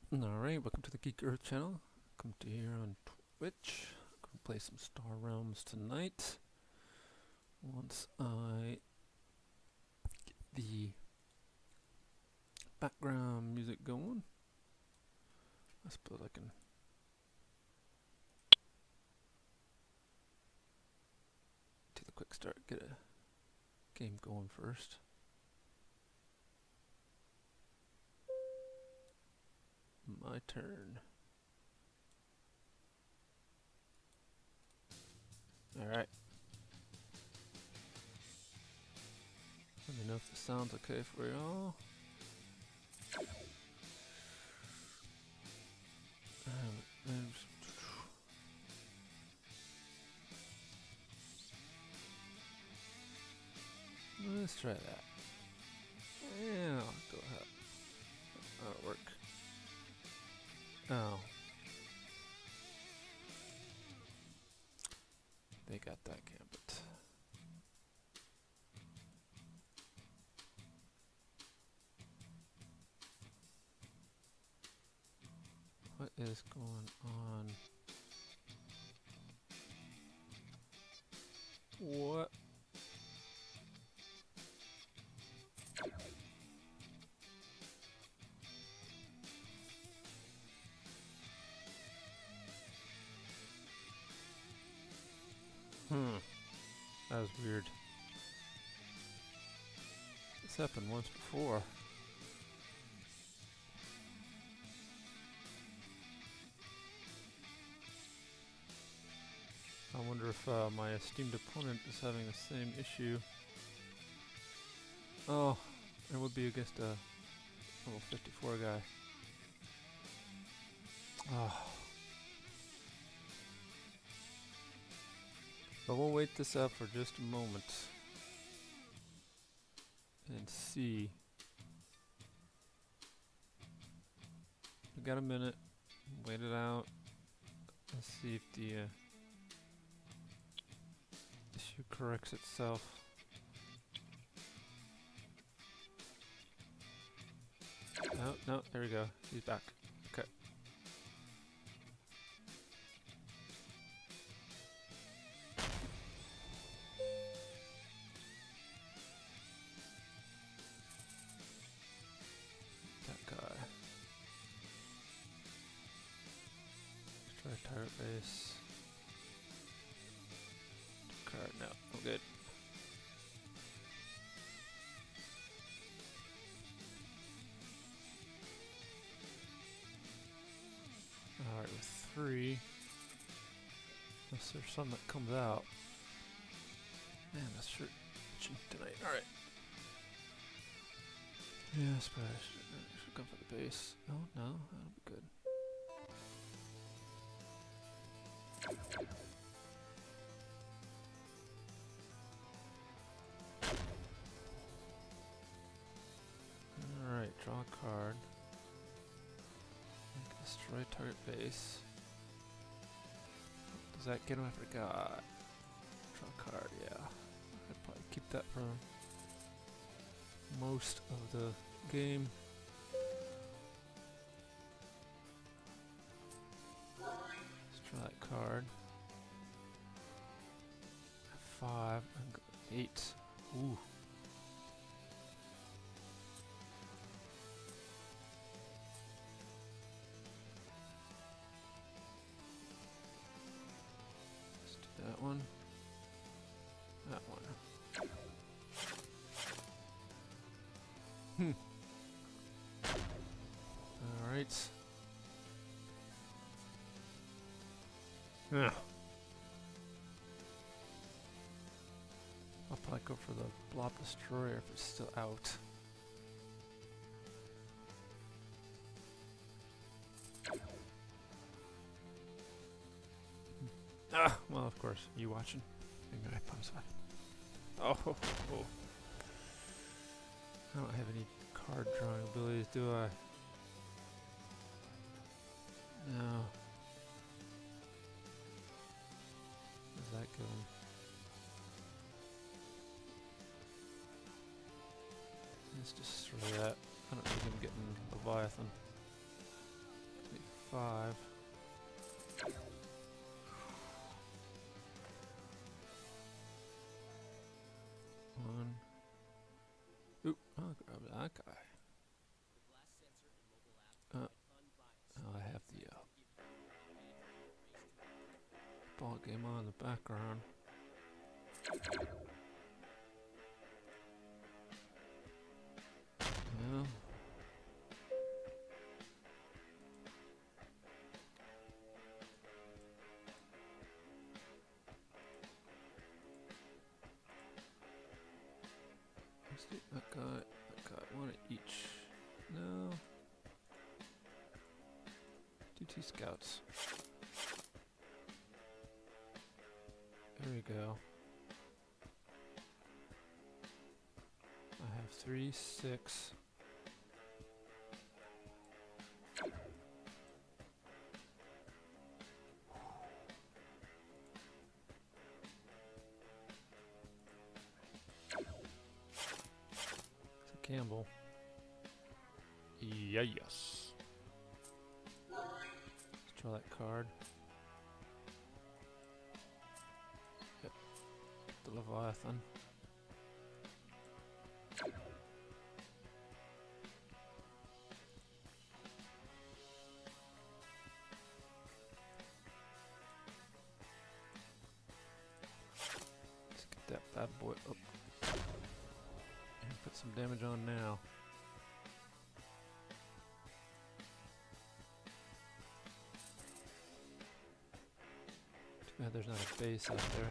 Alright, welcome to the Geek Earth channel. Come to here on Twitch. Gonna play some Star Realms tonight. Once I get the background music going, I suppose I can do the quick start, get a game going first. My turn. Alright. Let me know if the sound's okay for y'all. Let's try that. Yeah, go ahead. That'll work. Oh. They got that gambit. What is going on? What? That was weird. This happened once before. I wonder if my esteemed opponent is having the same issue. Oh, it would be against a level 54 guy. Oh. But we'll wait this out for just a moment and see. We got a minute. Wait it out. Let's see if the issue corrects itself. No, no, there we go. He's back. Okay. That guy. Let's try target base. Card, no, I'm good. Alright, with 3. Unless there's some that comes out. Man, that's sure itching tonight. Alright. Yeah, I suppose I should go for the base. Oh, no, that'll be good. Alright, draw a card. Destroy target base. Does that get him? I forgot. Draw a card, yeah. I'd probably keep that for most of the game. Let's draw that card. 5 and 8. Ooh. Let's do that one. That one. Alright. Yeah. I'll probably go for the Blob Destroyer if it's still out. Ah, well, of course. You watching? Maybe I pump side. Oh, oh. I don't have any card drawing abilities, do I? No. Does that go? Let's destroy that. I don't need him getting Leviathan. 5. One. Oop, I'll grab that guy. I have the ball game on in the background. Yeah. Let's do that guy, one of each. No. Do 2 scouts. There we go. I have 3, 6. It's a gamble. Yeah, yes. Let's draw that card. Yep. The Leviathan. Let's get that bad boy up. And put some damage on now. Too bad there's not a base out there.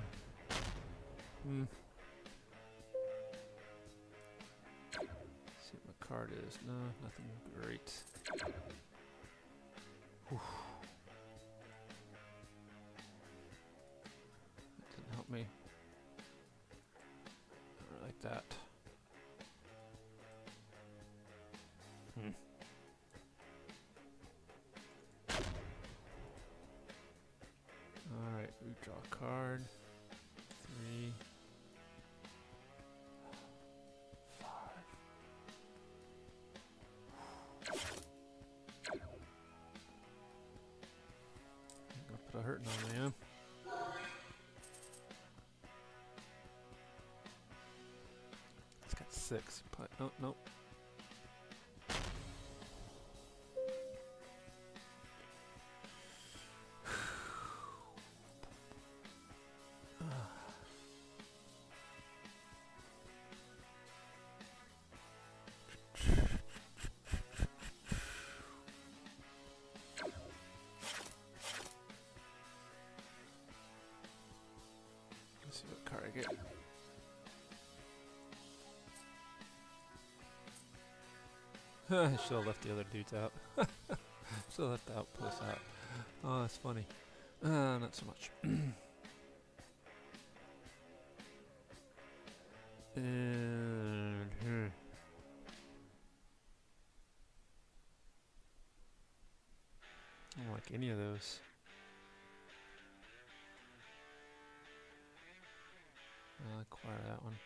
See what my card is. No, nothing great. Whew. That didn't help me. Not like that. Alright, we draw a card. 3, 5. I'm gonna put a hurting on me, huh? It's got 6. Nope, nope. Let's see what card I get. I should have left the other dudes out. Should have left the outposts out. Oh, that's funny. Not so much. And I don't like any of those. I'll acquire that one.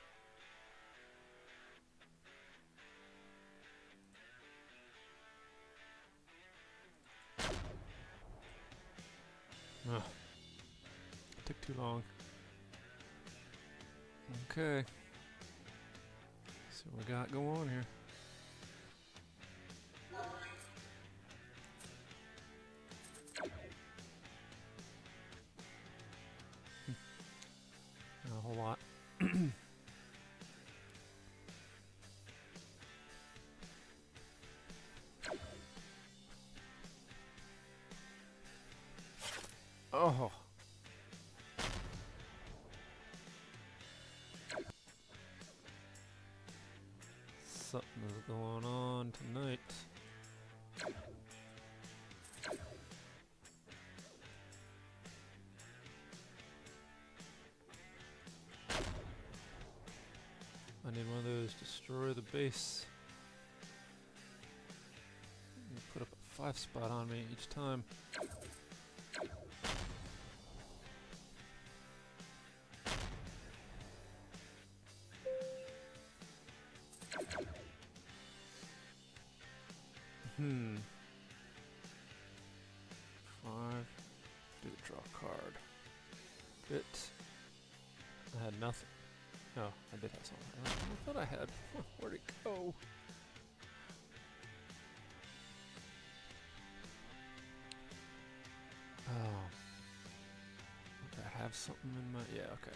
Ugh. Took too long. Okay. See what we got going on here. Not a whole lot. Oh. Something is going on tonight. I need one of those to destroy the base. You put up a 5 spot on me each time. card. It. I had nothing. No, I did have something. I thought I had. Where'd it go? Oh. Did I have something in my... Yeah, okay.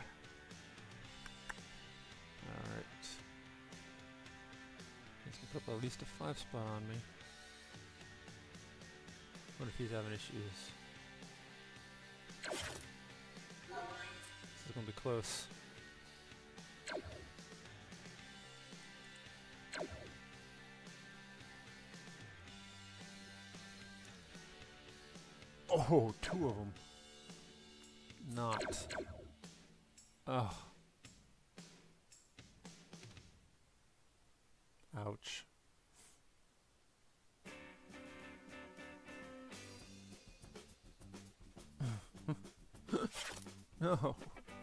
Alright. He's gonna put up at least a 5 spot on me. What if he's having issues? This is gonna be close. Oh, 2 of them. Not. Oh. Ouch. No.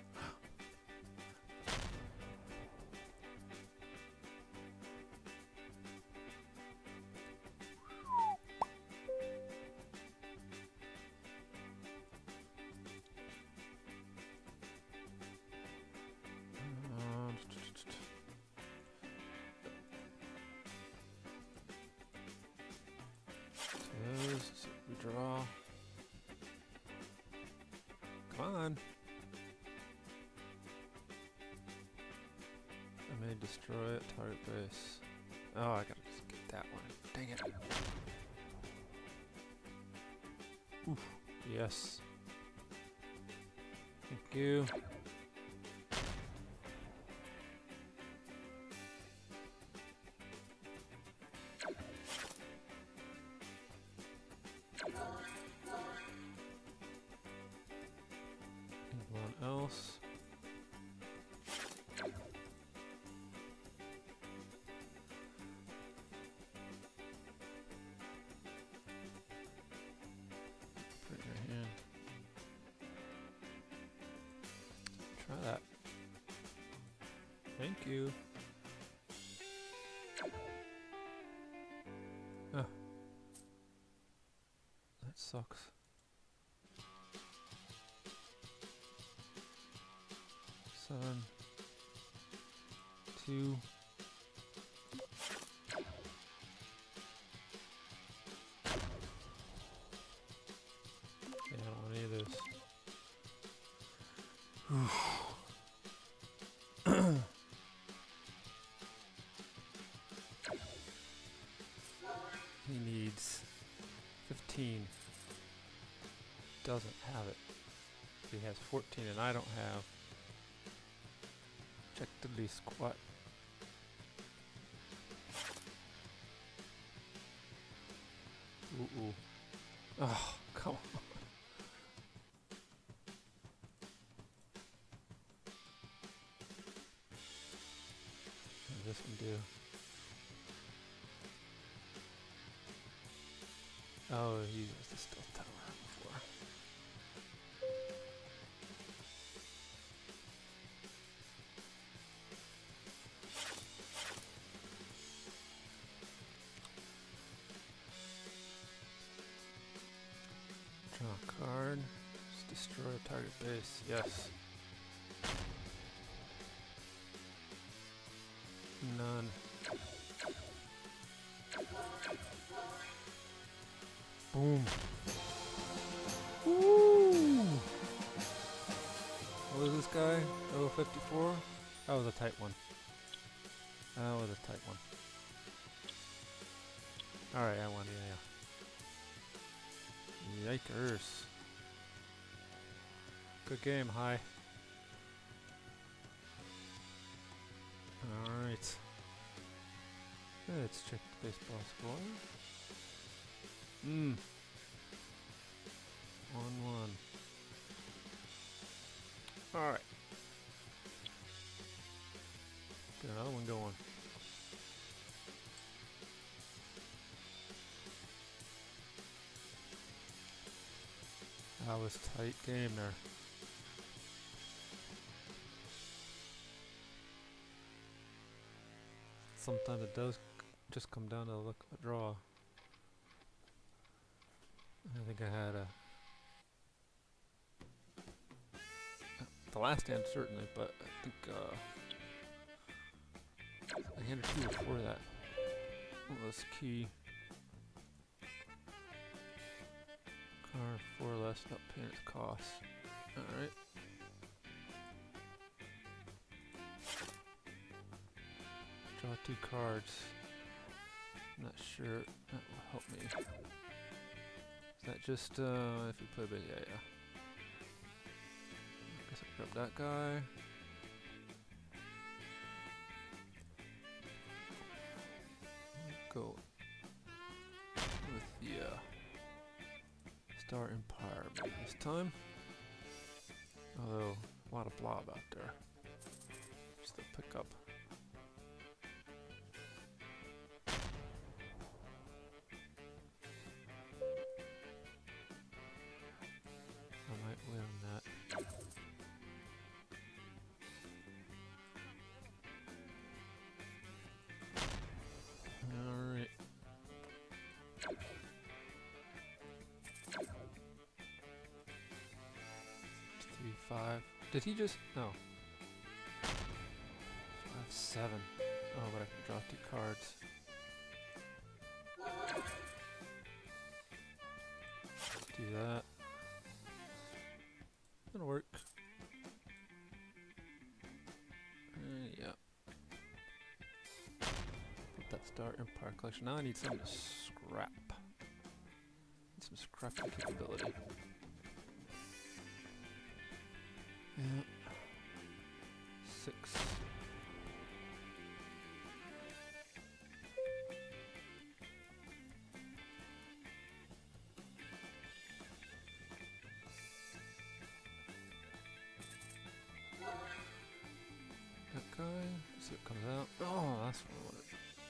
We draw. Come on. I may destroy it. Target base. Oh, I gotta just get that one. Dang it. Oof. Yes. Thank you. Anyone else? Put it in your hand. Try that. Thank you. Oh. That sucks. Seven. 2. Yeah, I don't want any of this. He needs 15. Doesn't have it. He has 14 and I don't have. Check the least squat. Ooh. Oh, come on. What does this one do? Oh, he used the stealth tower before. Draw a card. Just destroy a target base. Yes. None. Boom. Woo! What was this guy? Level 54? That was a tight one. That was a tight one. Alright, I won, yeah. Yikers. Good game, hi. Alright. Let's check the baseball score. 1-1. Alright. Get another one going. That was a tight game there. Sometimes it does just come down to the luck of a draw. I think I had a last hand certainly, but I think a hand or two before that was key. Card 4 less, not paying its costs. Alright. Draw 2 cards. Not sure that will help me. Is that just if you play big? Yeah. Guess I grab that guy. Go with the Star Empire maybe this time. Although a lot of blob out there. Just to pick up. I might win on that. Alright. Three, 5. Did he just? No. 5, 7. Oh, but I can draw 2 cards. Do that. That'll work. Yeah. Put that Star Empire collection. Now I need some to scrap. Need some scrapping capability. Yeah. 6. That guy, so it comes out. Oh, that's what I wanted.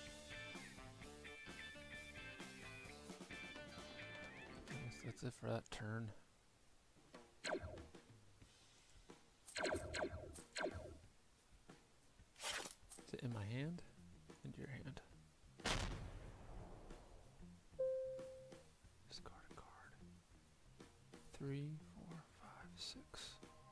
I guess that's it for that turn. Is it in my hand? Into your hand. Discard a card. 3, 4, 5, 6.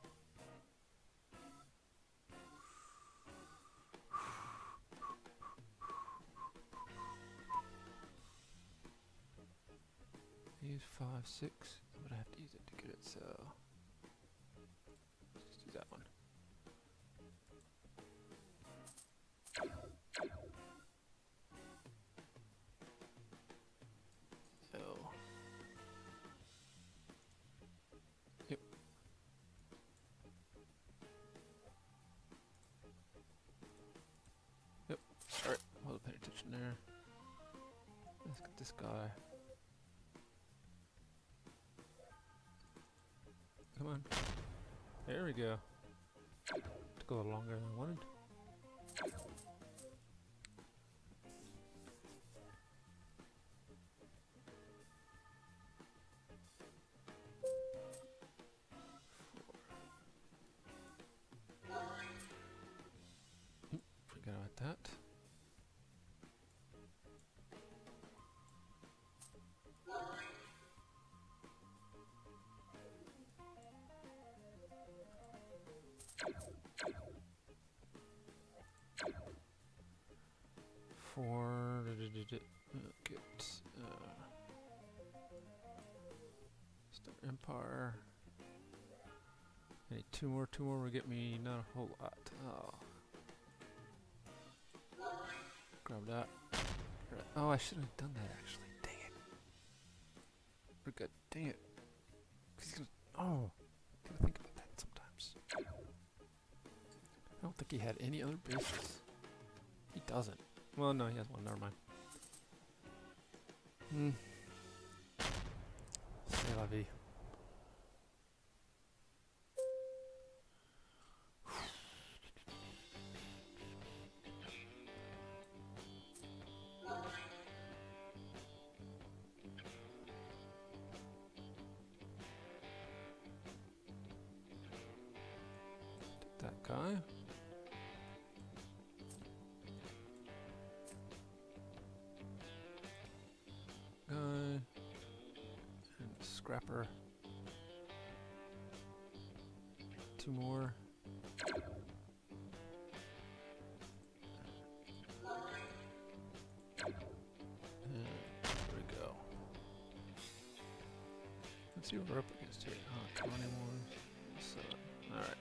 Use 5, 6, but I have to use it to get it, so let's just do that one. So, yep. Yep, alright, wasn't paying attention there. Let's get this guy. Come on. There we go. Took a little longer than I wanted. Forgot about that. For get Star Empire. I need 2 more. 2 more will get me not a whole lot. Oh. Grab that. Oh, I should have done that actually. Dang it. We're good. Dang it. He's gonna. Oh. Gotta think about that sometimes. I don't think he had any other bases. He doesn't. Well, no, he has one. Never mind. C'est la vie. That guy. And scrapper. 2 more. And there we go. Let's see what we're up against here. Oh, 20 more. 7. Alright.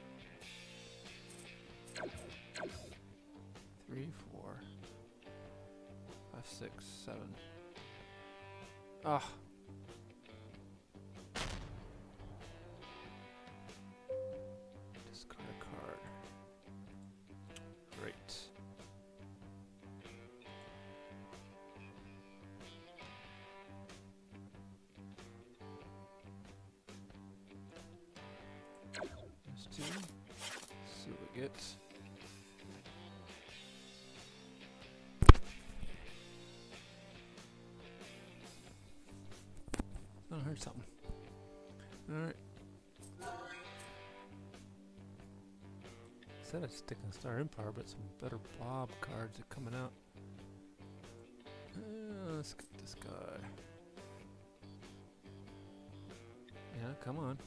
3, 4, 5, 6, 7. Ah. Discard a card. Great. There's 2. See what we get. I heard something. Alright. Said I'd stick on Star Empire, but some better blob cards are coming out. Let's get this guy. Yeah, come on.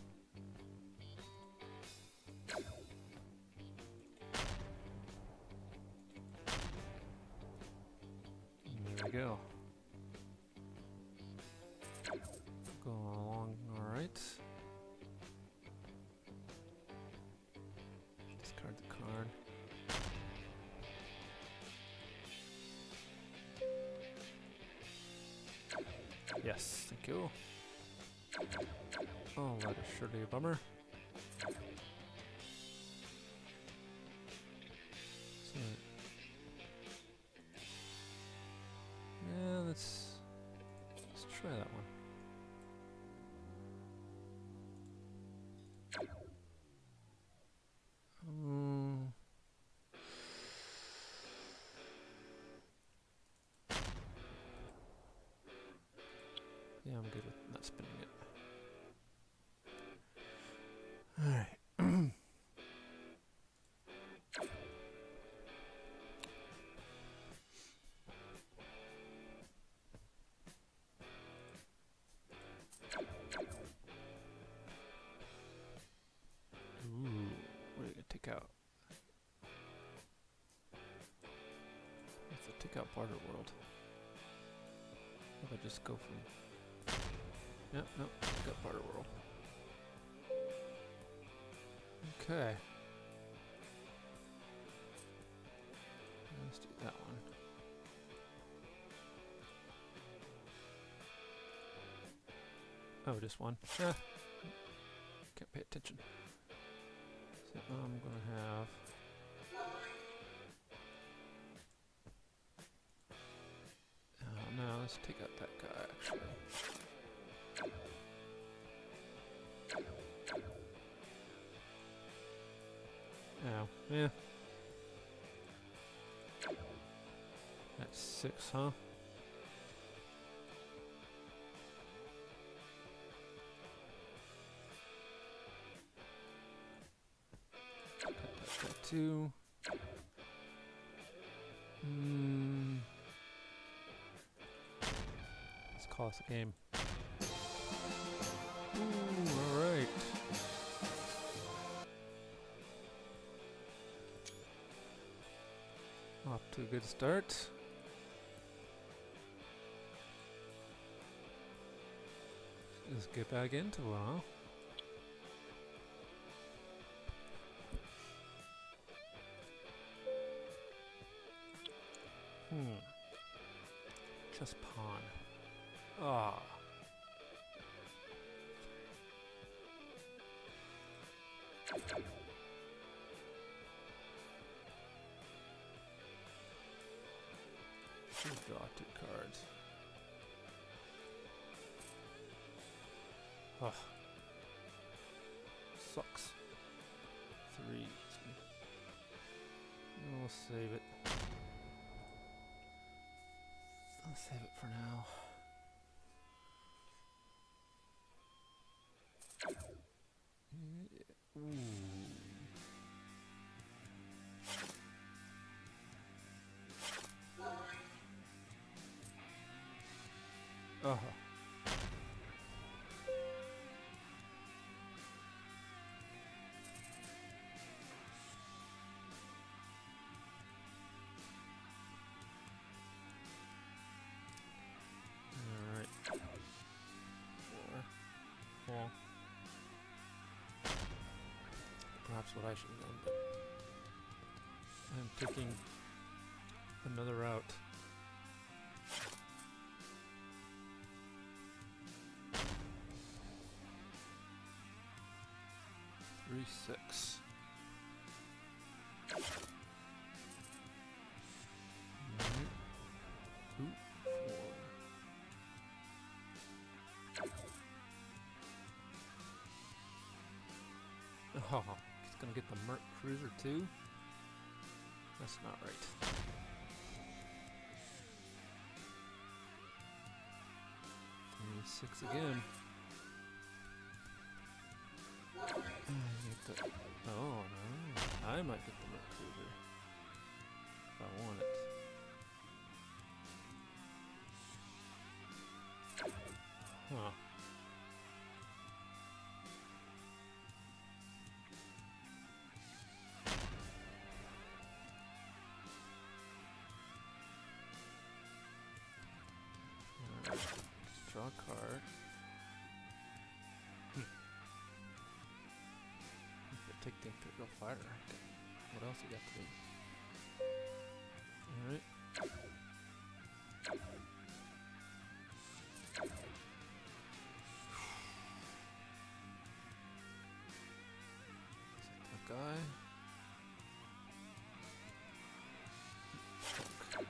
There we go. Going along alright. Discard the card. Yes, thank you. Oh, that is surely a bummer. So, yeah, let's try that one. Yeah, I'm good with not spinning it. Alright. Ooh, what are you gonna take out? Let's take out Barter World. If I just go from... Yep, nope, got Barter World. Okay. Let's do that one. Oh, just one. Ah. Can't pay attention. So I'm gonna have... no, let's take out that guy actually. Oh, yeah. That's 6, huh? Got 2. Let's call this a game. Ooh, alright. Off to a good start. Let's get back into it, huh? Just pawn. Ah. Should draw 2 cards. Ugh. Sucks. 3. We'll save it. I'll save it for now. Ooh. Uh-huh. perhaps what I should have done, but I'm taking another route. Three, 6. Alright. 2, 4. Oh, he's gonna get the Merc Cruiser too? That's not right. 6 again. Oh no, I might get the Merc Cruiser if I want it. Huh. Alright, let's draw a card. Take the Imperial Fighter. Okay. What else you got to do? Alright. Is that guy? Okay.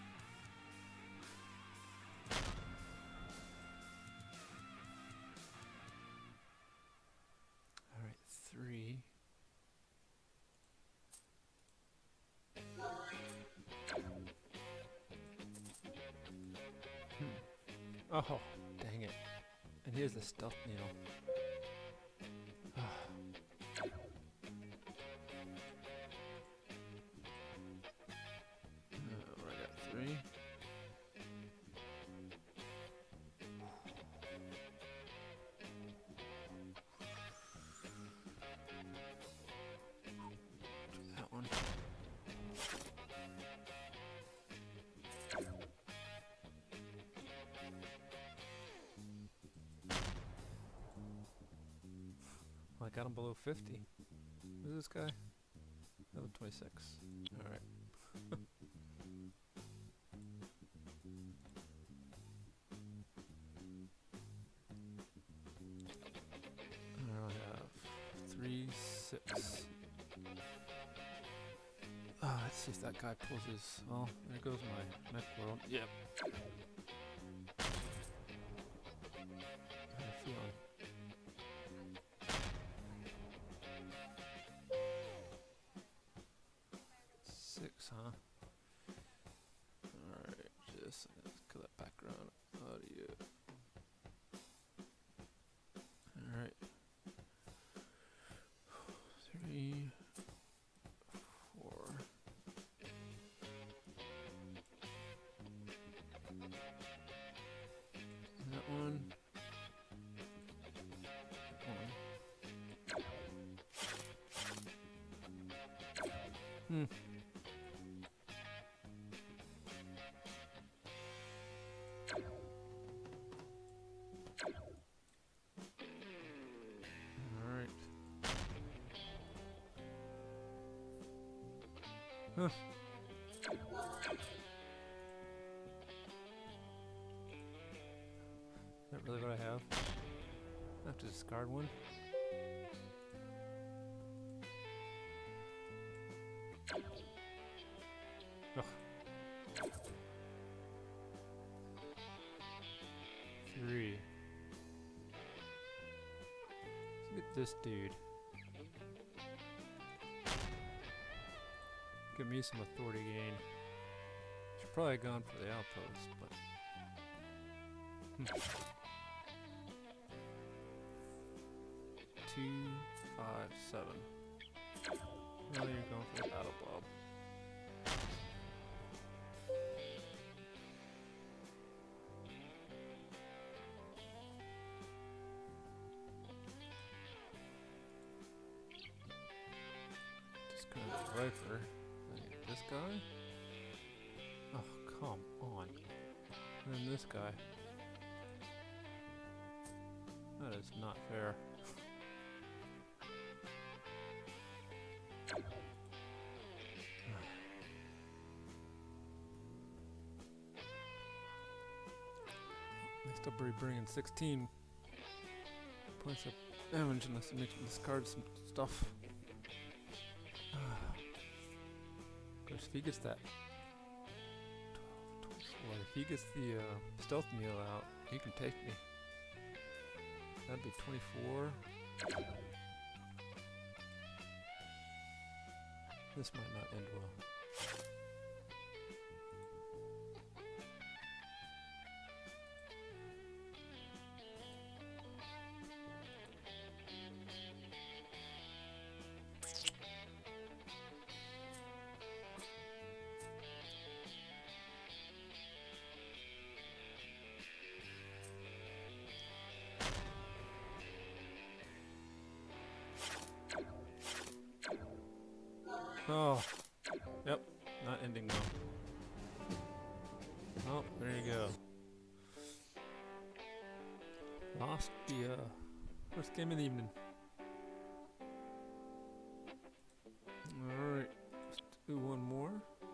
Alright, 3. Oh, dang it. And here's the stealth needle. I got 3. Do that one. I got him below 50. Who's this guy? Level 26. Alright. I have 3, 6. Let's see if that guy pulls his... Well, there goes my mech world. Yep. How you feeling? Huh? Alright, just kill that background audio. Alright. 3, 4. That one. Hmm. Huh. Is that really what I have? I have to discard one? Ugh. 3. Look at this dude. Give me some authority gain. Should probably have gone for the outpost, but... 2, 5, 7. Now you're going for the battle blob. Discard the Viper. This guy? Oh, come on. And then this guy. That is not fair. Next up, we're bringing 16 points of damage unless it makes me discard some stuff. Of course, if he gets that 12, 24, if he gets the stealth meal out, he can take me. That'd be 24. This might not end well. Oh, yep, not ending well. Oh, there you go. Lost the first game of the evening. Alright, let's do one more.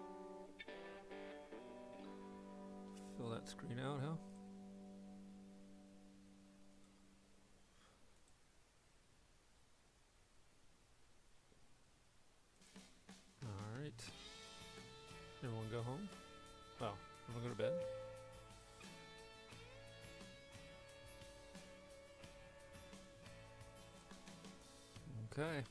Fill that screen out, huh? Everyone go home? Well, everyone go to bed? Okay.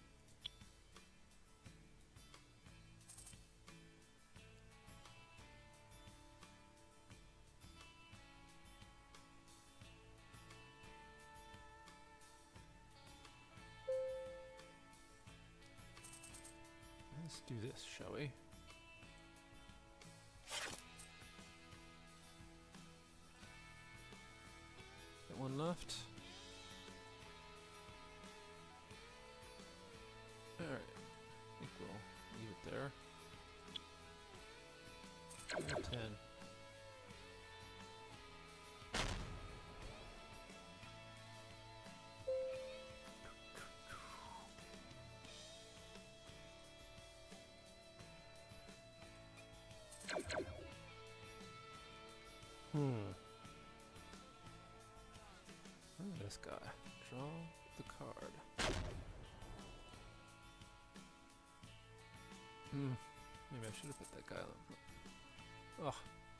Let's do this, shall we? One left. Alright, I think we'll leave it there. 10. This guy. Draw the card. Maybe I should have put that guy on. Oh.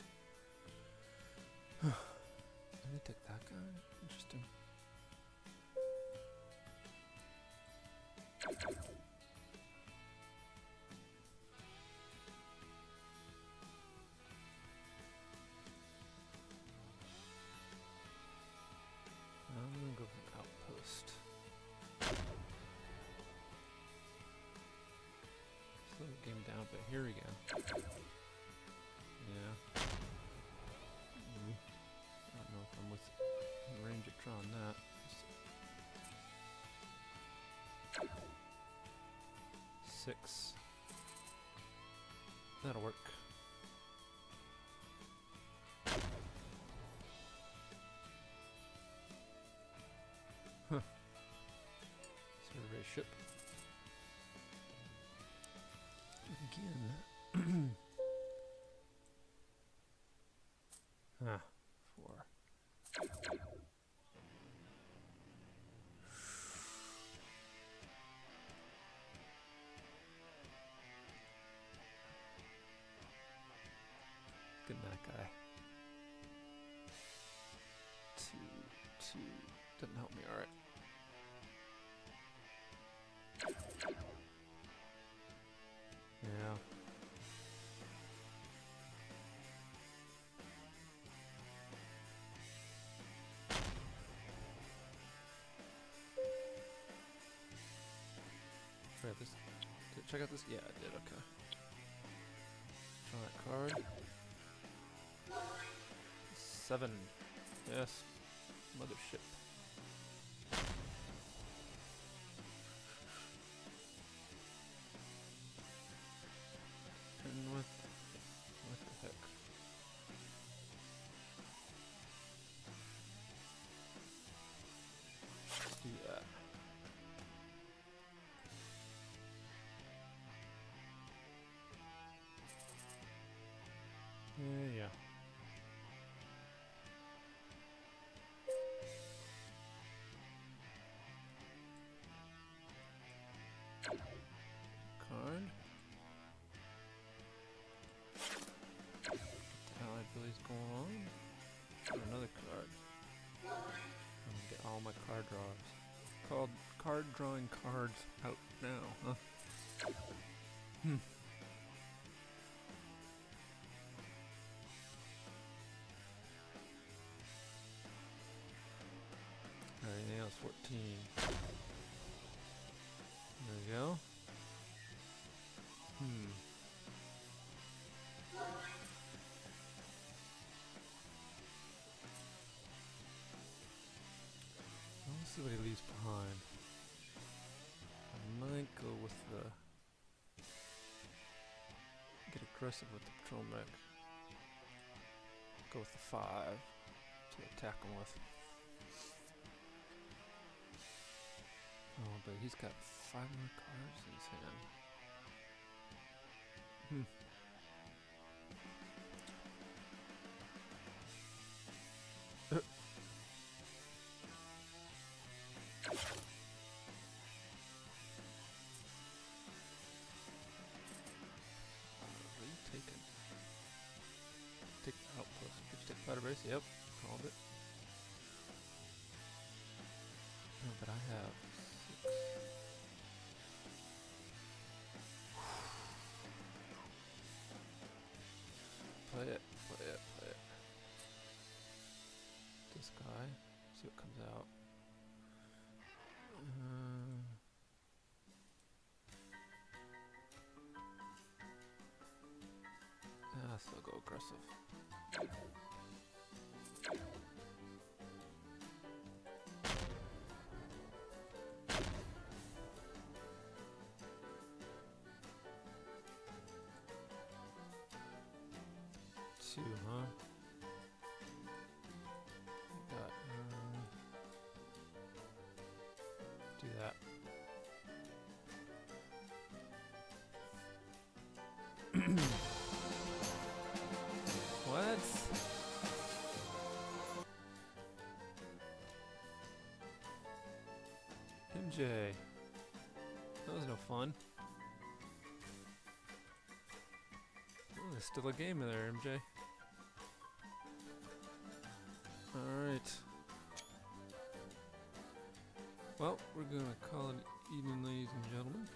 Let me take that guy. Interesting. I'm gonna go for an outpost. Slow the game down, but here again. Yeah. I don't know if I'm with range of drawing that. Six. That'll work. Huh. Survey ship. Again. Ah, 4. Good night, guy. 2, 2. Doesn't help me, alright. Yeah. Try this. Check out this. Yeah, I did. Okay. Draw that card. 7. Yes. Mothership. And what the heck? Let's do that. card drawers. Called card drawing cards out now, huh? Alright, now it's 14. There we go. Let's see what he leaves behind. I might go with the... Get aggressive with the patrol mech. Go with the 5 to attack him with. Oh, but he's got 5 more cards in his hand. Taken. Take the outpost. Did you take fighter base? Yep, called it. No, but I have 6. Play it, play it, play it. This guy. See what comes out. Still go aggressive. Two, huh? Got, do that. What? MJ. That was no fun. Oh, there's still a game in there, MJ. Alright. Well, we're gonna call it evening, ladies and gentlemen.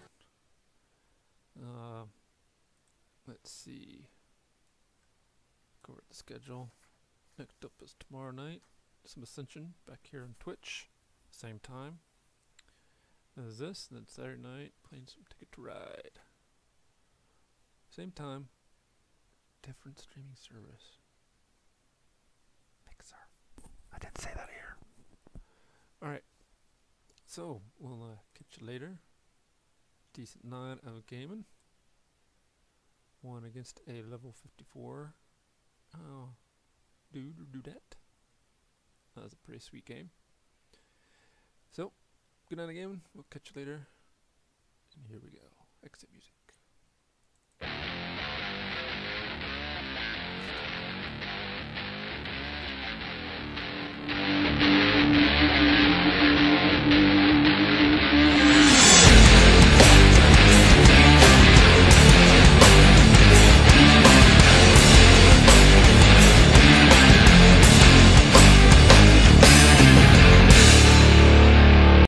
Let's see. Go over the schedule. Next up is tomorrow night. Some Ascension back here on Twitch. Same time as this. And then Saturday night, playing some Ticket to Ride. Same time. Different streaming service. Pixar. I didn't say that here. Alright. So, we'll catch you later. Decent night of gaming. One against a level 54. Oh, do that. That was a pretty sweet game. So, good night again. We'll catch you later. And here we go. Exit music.